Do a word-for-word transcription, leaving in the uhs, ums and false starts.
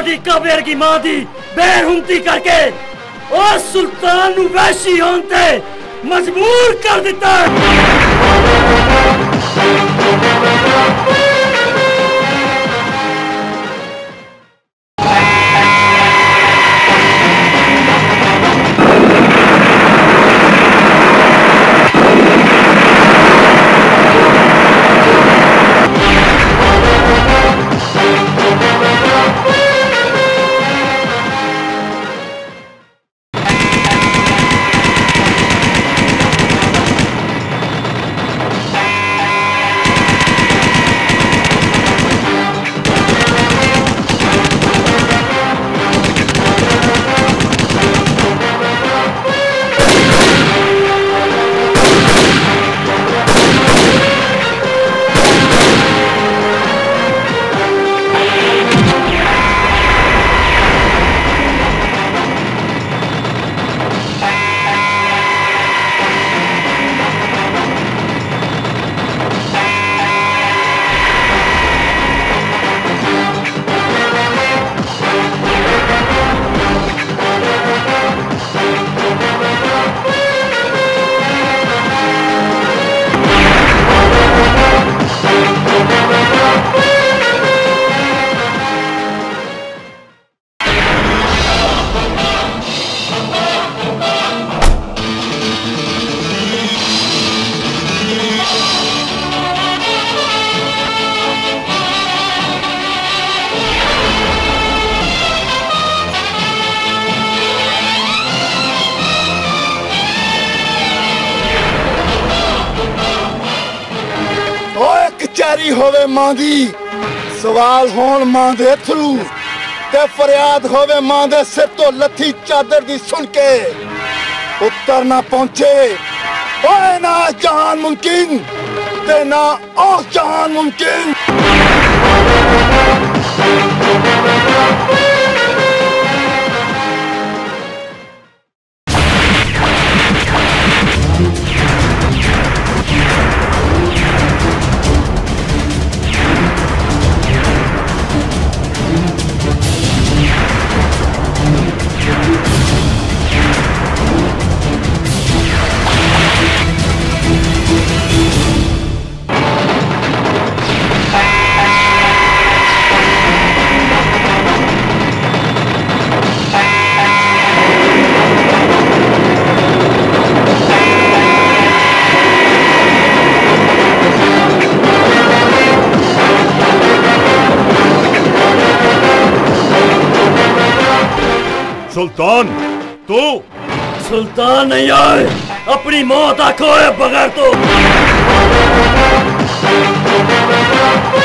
दी काबे की मां दी बेरहुमती करके और सुल्तान नू वैशी होंते मजबूर कर दिता। होवे मां दी सवाल होन मां दे थरू ते फरियाद होवे मां दे सिर तो लथी चादर दी सुन के उत्तर ना पहुंचे। ओए ना जहान मुमकिन ते ना औस जहान मुमकिन। सुल्तान तू सुल्तान नहीं आए, अपनी मौत आंखों बगैर तो